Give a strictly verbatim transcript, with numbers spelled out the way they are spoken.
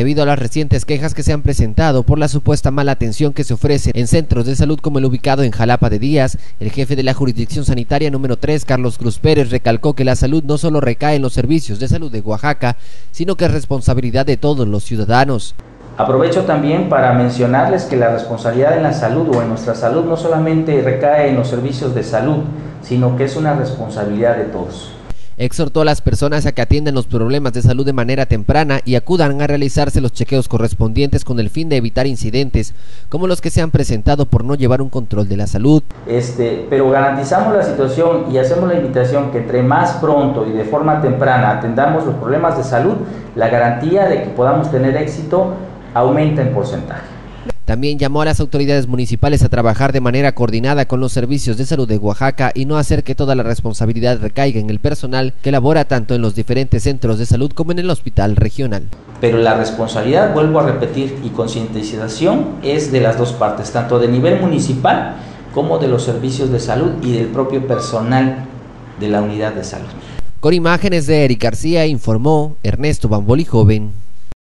debido a las recientes quejas que se han presentado por la supuesta mala atención que se ofrece en centros de salud como el ubicado en Jalapa de Díaz. El jefe de la jurisdicción sanitaria número tres, Carlos Cruz Pérez, recalcó que la salud no solo recae en los servicios de salud de Oaxaca, sino que es responsabilidad de todos los ciudadanos. Aprovecho también para mencionarles que la responsabilidad en la salud o en nuestra salud no solamente recae en los servicios de salud, sino que es una responsabilidad de todos. Exhortó a las personas a que atiendan los problemas de salud de manera temprana y acudan a realizarse los chequeos correspondientes con el fin de evitar incidentes como los que se han presentado por no llevar un control de la salud. Este, pero garantizamos la situación y hacemos la invitación que entre más pronto y de forma temprana atendamos los problemas de salud, la garantía de que podamos tener éxito aumenta en porcentaje. También llamó a las autoridades municipales a trabajar de manera coordinada con los servicios de salud de Oaxaca y no hacer que toda la responsabilidad recaiga en el personal que labora tanto en los diferentes centros de salud como en el hospital regional. Pero la responsabilidad, vuelvo a repetir, y concientización es de las dos partes, tanto de nivel municipal como de los servicios de salud y del propio personal de la unidad de salud. Con imágenes de Eric García informó Ernesto Bamboli Joven.